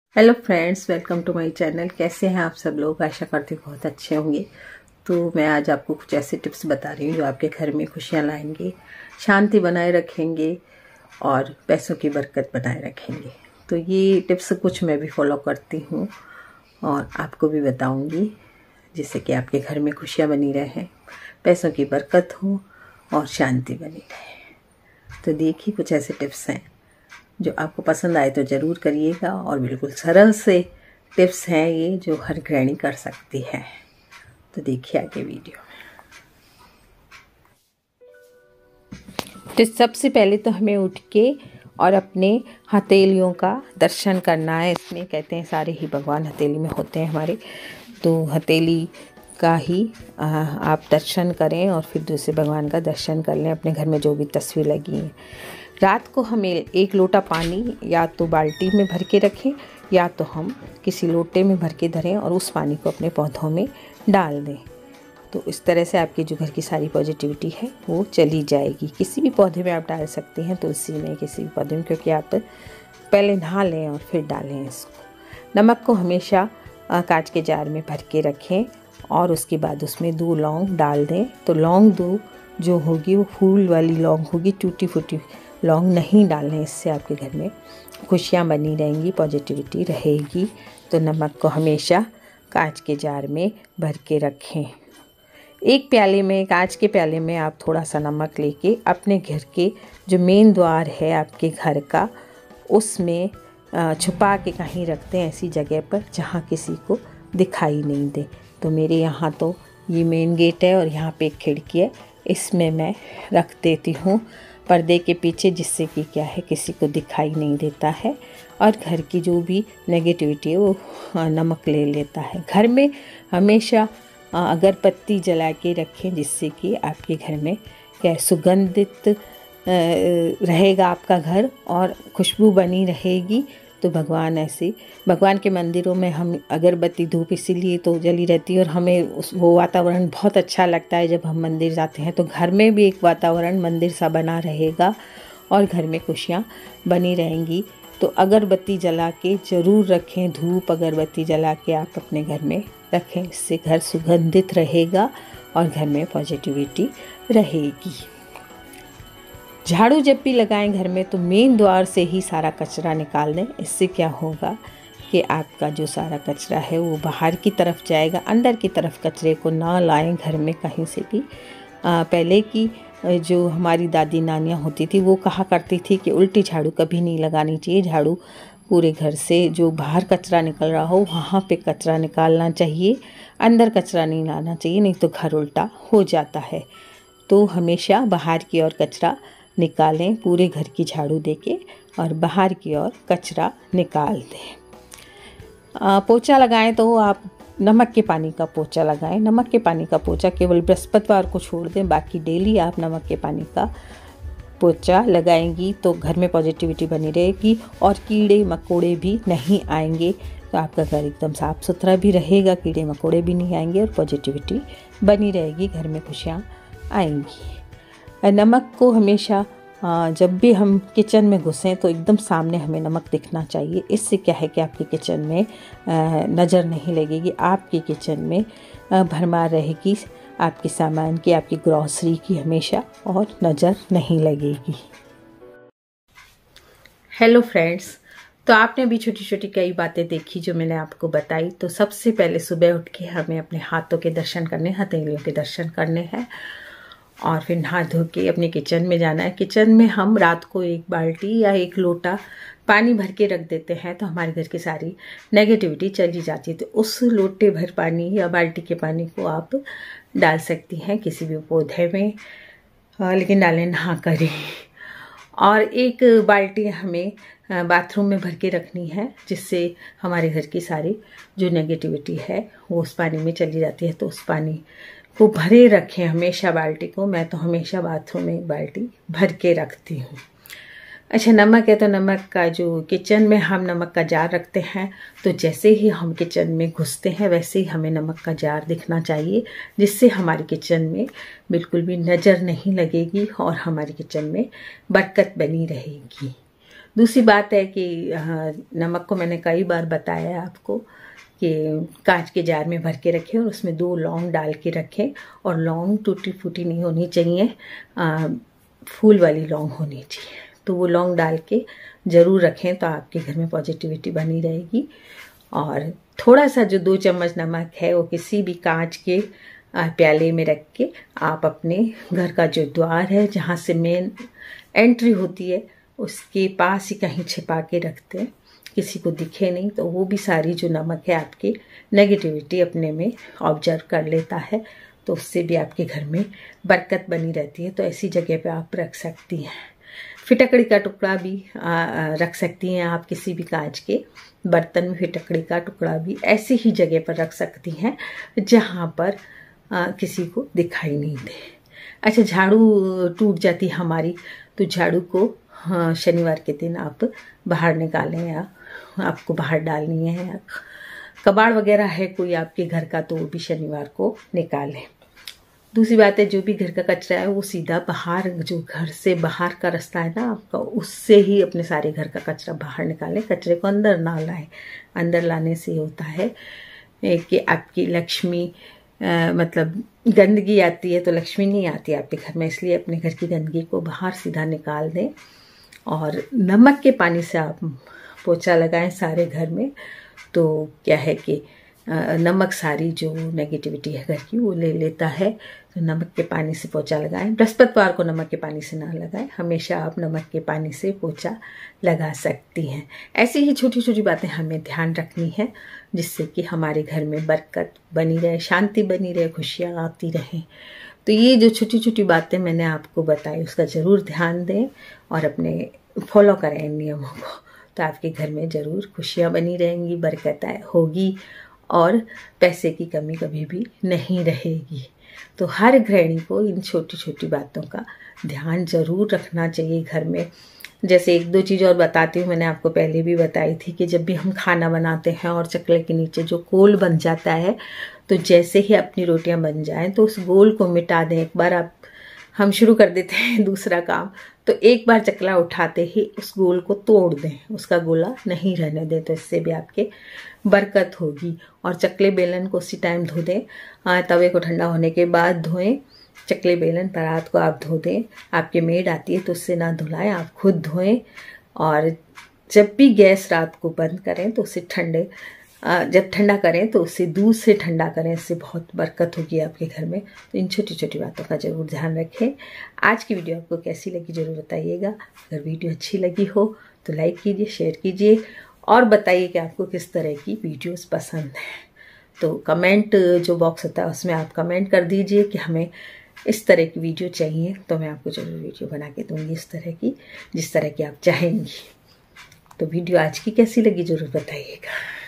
Hello friends, welcome to my channel. कैसे हैं आप सब लोग? आशा करती हूँ बहुत अच्छे होंगे। तो मैं आज आपको कुछ ऐसे टिप्स बता रही हूँ जो आपके घर में खुशियाँ लाएंगे, शांति बनाए रखेंगे और पैसों की बरकत बनाए रखेंगे। तो ये टिप्स कुछ मैं भी फॉलो करती हूँ और आपको भी बताऊँगी, जिससे कि आपके घर में खुशियाँ बनी रहें, पैसों की बरकत हो और शांति बनी रहे। तो देखिए, कुछ ऐसे टिप्स हैं जो आपको पसंद आए तो ज़रूर करिएगा। और बिल्कुल सरल से टिप्स हैं ये, जो हर गृहिणी कर सकती है। तो देखिए आगे वीडियो में। तो सबसे पहले तो हमें उठ के और अपने हथेलियों का दर्शन करना है। इसमें कहते हैं सारे ही भगवान हथेली में होते हैं हमारे, तो हथेली का ही आप दर्शन करें और फिर दूसरे भगवान का दर्शन कर लें। अपने घर में जो भी तस्वीर लगी है, रात को हमें 1 लोटा पानी या तो बाल्टी में भर के रखें या तो हम किसी लोटे में भर के धरें और उस पानी को अपने पौधों में डाल दें। तो इस तरह से आपके जो घर की सारी पॉजिटिविटी है वो चली जाएगी। किसी भी पौधे में आप डाल सकते हैं, तुलसी में, किसी भी पौधे में, क्योंकि आप पहले नहा लें और फिर डालें इसको। नमक को हमेशा कांच के जार में भर के रखें और उसके बाद उसमें 2 लौंग डाल दें। तो लौंग 2 जो होगी वो फूल वाली लौंग होगी, टूटी फूटी लौंग नहीं डालने। इससे आपके घर में खुशियाँ बनी रहेंगी, पॉजिटिविटी रहेगी। तो नमक को हमेशा कांच के जार में भर के रखें। एक प्याले में, कांच के प्याले में आप थोड़ा सा नमक लेके अपने घर के जो मेन द्वार है आपके घर का, उसमें छुपा के कहीं रखते हैं, ऐसी जगह पर जहाँ किसी को दिखाई नहीं दे। तो मेरे यहाँ तो ये मेन गेट है और यहाँ पे एक खिड़की है, इसमें मैं रख देती हूँ पर्दे के पीछे, जिससे कि क्या है, किसी को दिखाई नहीं देता है और घर की जो भी नेगेटिविटी है वो नमक ले लेता है। घर में हमेशा अगरबत्ती जला के रखें, जिससे कि आपके घर में क्या सुगंधित रहेगा आपका घर और खुशबू बनी रहेगी। तो भगवान के मंदिरों में हम अगरबत्ती धूप इसीलिए तो जली रहती है और हमें वो वातावरण बहुत अच्छा लगता है जब हम मंदिर जाते हैं। तो घर में भी एक वातावरण मंदिर सा बना रहेगा और घर में खुशियाँ बनी रहेंगी। तो अगरबत्ती जला के ज़रूर रखें, धूप अगरबत्ती जला के आप अपने घर में रखें। इससे घर सुगंधित रहेगा और घर में पॉजिटिविटी रहेगी। झाड़ू जब भी लगाएं घर में तो मेन द्वार से ही सारा कचरा निकाल दें। इससे क्या होगा कि आपका जो सारा कचरा है वो बाहर की तरफ जाएगा, अंदर की तरफ कचरे को ना लाएं घर में कहीं से भी। पहले की जो हमारी दादी नानियाँ होती थी वो कहा करती थी कि उल्टी झाड़ू कभी नहीं लगानी चाहिए। झाड़ू पूरे घर से जो बाहर कचरा निकल रहा हो वहाँ पे कचरा निकालना चाहिए, अंदर कचरा नहीं लाना चाहिए, नहीं तो घर उल्टा हो जाता है। तो हमेशा बाहर की ओर कचरा निकालें, पूरे घर की झाड़ू देके और बाहर की ओर कचरा निकाल दें। पोछा लगाएं तो आप नमक के पानी का पोछा लगाएं। नमक के पानी का पोछा केवल बृहस्पतिवार को छोड़ दें, बाकी डेली आप नमक के पानी का पोछा लगाएंगी तो घर में पॉजिटिविटी बनी रहेगी और कीड़े मकोड़े भी नहीं आएंगे। तो आपका घर एकदम साफ़ सुथरा भी रहेगा, कीड़े मकोड़े भी नहीं आएंगे और पॉजिटिविटी बनी रहेगी, घर में खुशियाँ आएंगी। नमक को हमेशा जब भी हम किचन में घुसें तो एकदम सामने हमें नमक दिखना चाहिए। इससे क्या है कि आपके किचन में नज़र नहीं लगेगी, आपके किचन में भरमार रहेगी आपके सामान की, आपकी ग्रॉसरी की हमेशा, और नज़र नहीं लगेगी। हेलो फ्रेंड्स, तो आपने भी छोटी छोटी कई बातें देखी जो मैंने आपको बताई। तो सबसे पहले सुबह उठ के हमें अपने हाथों के दर्शन करने, हथेलियों के दर्शन करने हैं और फिर नहा धो के अपने किचन में जाना है। किचन में हम रात को 1 बाल्टी या 1 लोटा पानी भर के रख देते हैं तो हमारे घर की सारी नेगेटिविटी चली जाती है। तो उस लोटे भर पानी या बाल्टी के पानी को आप डाल सकती हैं किसी भी पौधे में, लेकिन डालें नहा कर ही। और 1 बाल्टी हमें बाथरूम में भर के रखनी है, जिससे हमारे घर की सारी जो नेगेटिविटी है वो उस पानी में चली जाती है। तो उस पानी को भरे रखें हमेशा बाल्टी को। मैं तो हमेशा बाथरूम में 1 बाल्टी भर के रखती हूँ। अच्छा, नमक है तो नमक का जो किचन में हम नमक का जार रखते हैं, तो जैसे ही हम किचन में घुसते हैं वैसे ही हमें नमक का जार दिखना चाहिए, जिससे हमारे किचन में बिल्कुल भी नज़र नहीं लगेगी और हमारे किचन में बरकत बनी रहेगी। दूसरी बात है कि नमक को मैंने कई बार बताया है आपको कि कांच के जार में भर के रखें और उसमें 2 लौंग डाल के रखें, और लौंग टूटी फूटी नहीं होनी चाहिए, फूल वाली लौंग होनी चाहिए। तो वो लौंग डाल के ज़रूर रखें, तो आपके घर में पॉजिटिविटी बनी रहेगी। और थोड़ा सा जो 2 चम्मच नमक है वो किसी भी कांच के प्याले में रख के आप अपने घर का जो द्वार है, जहाँ से मेन एंट्री होती है, उसके पास ही कहीं छिपा के रखते हैं, किसी को दिखे नहीं, तो वो भी सारी जो नमक है आपकी नेगेटिविटी अपने में ऑब्जर्व कर लेता है, तो उससे भी आपके घर में बरकत बनी रहती है। तो ऐसी जगह पे आप रख सकती हैं। फिटकड़ी का टुकड़ा भी रख सकती हैं आप, किसी भी कांच के बर्तन में फिटकड़ी का टुकड़ा भी ऐसी ही जगह पर रख सकती हैं जहाँ पर किसी को दिखाई नहीं दे। अच्छा, झाड़ू टूट जाती हमारी, तो झाड़ू को शनिवार के दिन आप बाहर निकालें, या आपको बाहर डालनी है, कबाड़ वगैरह है कोई आपके घर का, तो वो भी शनिवार को निकालें। दूसरी बात है, जो भी घर का कचरा है वो सीधा बाहर, जो घर से बाहर का रास्ता है ना आपका, उससे ही अपने सारे घर का कचरा बाहर निकालें, कचरे को अंदर ना लाएं। अंदर लाने से होता है कि आपकी लक्ष्मी मतलब गंदगी आती है तो लक्ष्मी नहीं आती आपके घर में, इसलिए अपने घर की गंदगी को बाहर सीधा निकाल दें। और नमक के पानी से आप पोछा लगाएं सारे घर में, तो क्या है कि नमक सारी जो नेगेटिविटी है घर की वो ले लेता है। तो नमक के पानी से पोछा लगाएं। बृहस्पतिवार को नमक के पानी से ना लगाएं, हमेशा आप नमक के पानी से पोछा लगा सकती हैं। ऐसी ही छोटी छोटी बातें हमें ध्यान रखनी है, जिससे कि हमारे घर में बरकत बनी रहे, शांति बनी रहे, खुशियाँ आती रहें। तो ये जो छोटी छोटी बातें मैंने आपको बताई, उसका ज़रूर ध्यान दें और अपने फॉलो करें इन नियमों को, तो आपके घर में ज़रूर खुशियाँ बनी रहेंगी, बरकत होगी और पैसे की कमी कभी भी नहीं रहेगी। तो हर गृहिणी को इन छोटी छोटी बातों का ध्यान ज़रूर रखना चाहिए घर में। जैसे 1-2 चीज़ और बताती हूँ, मैंने आपको पहले भी बताई थी कि जब भी हम खाना बनाते हैं और चकले के नीचे जो कोल बन जाता है, तो जैसे ही अपनी रोटियां बन जाएं तो उस गोल को मिटा दें। एक बार हम शुरू कर देते हैं दूसरा काम, तो एक बार चकला उठाते ही उस गोल को तोड़ दें, उसका गोला नहीं रहने दें, तो इससे भी आपके बरकत होगी। और चकले बेलन को उसी टाइम धो दें, तवे को ठंडा होने के बाद धोएं। चकले बेलन परात को आप धो दें, आपके मेड आती है तो उससे ना धुलाएं, आप खुद धोएं। और जब भी गैस रात को बंद करें तो उसे जब ठंडा करें तो उसे दूध से ठंडा करें, इससे बहुत बरकत होगी आपके घर में। तो इन छोटी छोटी बातों का ज़रूर ध्यान रखें। आज की वीडियो आपको कैसी लगी ज़रूर बताइएगा। अगर वीडियो अच्छी लगी हो तो लाइक कीजिए, शेयर कीजिए और बताइए कि आपको किस तरह की वीडियोस पसंद है। तो कमेंट जो बॉक्स होता है उसमें आप कमेंट कर दीजिए कि हमें इस तरह की वीडियो चाहिए, तो मैं आपको ज़रूर वीडियो बना के दूँगी इस तरह की, जिस तरह की आप चाहेंगी। तो वीडियो आज की कैसी लगी ज़रूर बताइएगा।